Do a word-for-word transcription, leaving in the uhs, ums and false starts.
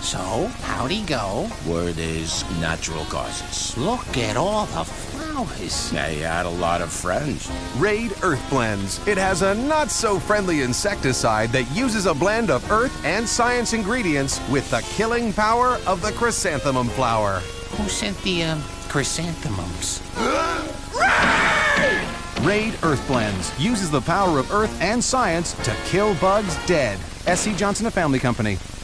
So, how'd he go? Word is natural causes. Look at all the flowers. Yeah, he had a lot of friends. Raid EarthBlends. It has a not-so-friendly insecticide that uses a blend of earth and science ingredients with the killing power of the chrysanthemum flower. Who sent the, um, chrysanthemums? Raid EarthBlends uses the power of earth and science to kill bugs dead. S C Johnson, a family company.